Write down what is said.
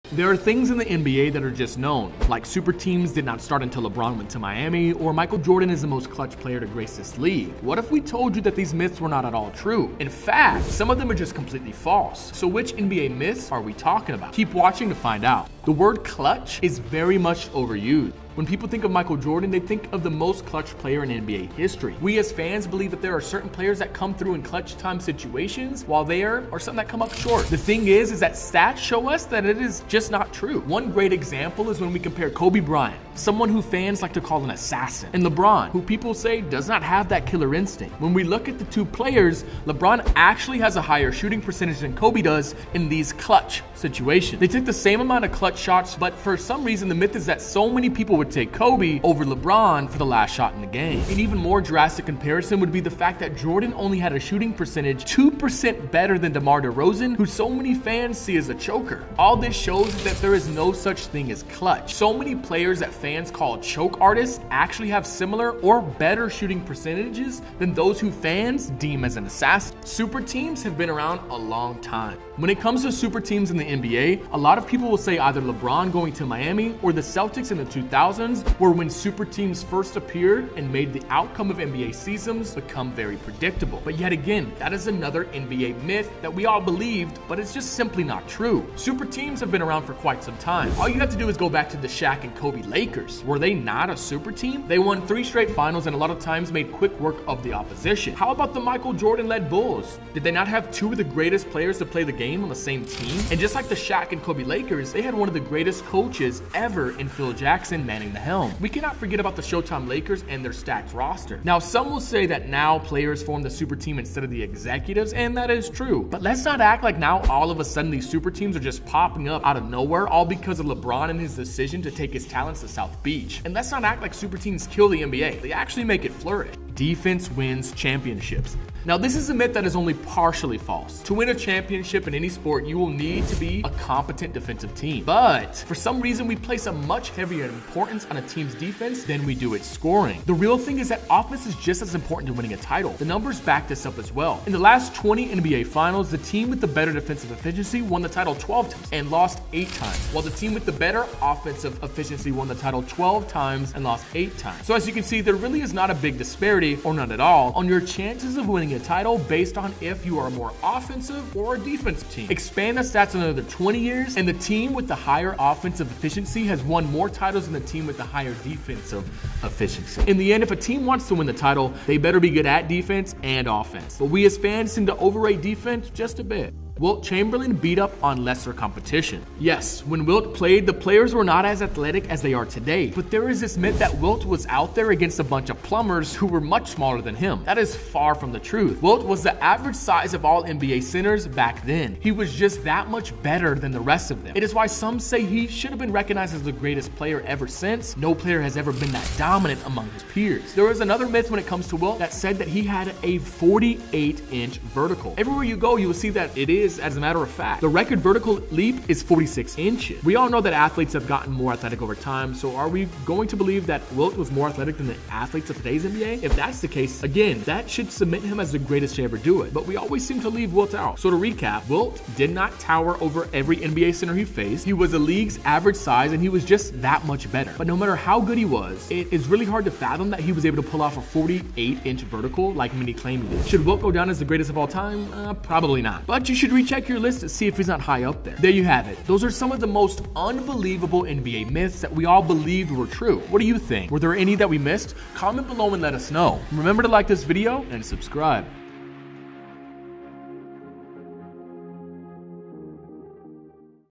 There are things in the NBA that are just known, like super teams did not start until LeBron went to Miami, or Michael Jordan is the most clutch player to grace this league. What if we told you that these myths were not at all true? In fact, some of them are just completely false. So which NBA myths are we talking about? Keep watching to find out. The word clutch is very much overused. When people think of Michael Jordan, they think of the most clutch player in NBA history. We as fans believe that there are certain players that come through in clutch time situations, while there are some that come up short. The thing is that stats show us that it is just not true. One great example is when we compare Kobe Bryant, someone who fans like to call an assassin, and LeBron, who people say does not have that killer instinct. When we look at the two players, LeBron actually has a higher shooting percentage than Kobe does in these clutch situations. They take the same amount of clutch shots, but for some reason the myth is that so many people would take Kobe over LeBron for the last shot in the game. An even more drastic comparison would be the fact that Jordan only had a shooting percentage 2% better than DeMar DeRozan, who so many fans see as a choker. All this shows is that there is no such thing as clutch. So many players that fans call choke artists actually have similar or better shooting percentages than those who fans deem as an assassin. Super teams have been around a long time. When it comes to super teams in the NBA, a lot of people will say either LeBron going to Miami or the Celtics in the 2000s were when super teams first appeared and made the outcome of NBA seasons become very predictable. But yet again, that is another NBA myth that we all believed, but it's just simply not true. Super teams have been around for quite some time. All you have to do is go back to the Shaq and Kobe Lakers. Were they not a super team? They won 3 straight finals and a lot of times made quick work of the opposition. How about the Michael Jordan-led Bulls? Did they not have 2 of the greatest players to play the game on the same team? And just like the Shaq and Kobe Lakers, they had one of the greatest coaches ever in Phil Jackson manning the helm. We cannot forget about the Showtime Lakers and their stacked roster. Now, some will say that now players form the super team instead of the executives, and that is true. But let's not act like now all of a sudden these super teams are just popping up out of nowhere, all because of LeBron and his decision to take his talents to South Beach. And let's not act like super teams kill the NBA. They actually make it flourish. Defense wins championships. Now, this is a myth that is only partially false. To win a championship in any sport, you will need to be a competent defensive team. But for some reason, we place a much heavier importance on a team's defense than we do its scoring. The real thing is that offense is just as important to winning a title. The numbers back this up as well. In the last 20 NBA finals, the team with the better defensive efficiency won the title 12 times and lost 8 times, while the team with the better offensive efficiency won the title 12 times and lost 8 times. So as you can see, there really is not a big disparity, or none at all, on your chances of winning a title based on if you are a more offensive or a defensive team. Expand the stats another 20 years, and the team with the higher offensive efficiency has won more titles than the team with the higher defensive efficiency. In the end, if a team wants to win the title, they better be good at defense and offense. But we as fans seem to overrate defense just a bit. Wilt Chamberlain beat up on lesser competition. Yes, when Wilt played, the players were not as athletic as they are today, but there is this myth that Wilt was out there against a bunch of plumbers who were much smaller than him. That is far from the truth. Wilt was the average size of all NBA centers back then. He was just that much better than the rest of them. It is why some say he should have been recognized as the greatest player ever since. No player has ever been that dominant among his peers. There is another myth when it comes to Wilt that said that he had a 48-inch vertical. Everywhere you go, you will see that it is, as a matter of fact. The record vertical leap is 46 inches. We all know that athletes have gotten more athletic over time, so are we going to believe that Wilt was more athletic than the athletes of today's NBA? If that's the case, again, that should submit him as the greatest to ever do it, but we always seem to leave Wilt out. So to recap, Wilt did not tower over every NBA center he faced. He was the league's average size, and he was just that much better. But no matter how good he was, it is really hard to fathom that he was able to pull off a 48-inch vertical like many claim he did. Should Wilt go down as the greatest of all time? Probably not. But you should recheck your list to see if he's not high up there. There you have it. Those are some of the most unbelievable NBA myths that we all believed were true. What do you think? Were there any that we missed? Comment below and let us know. Remember to like this video and subscribe.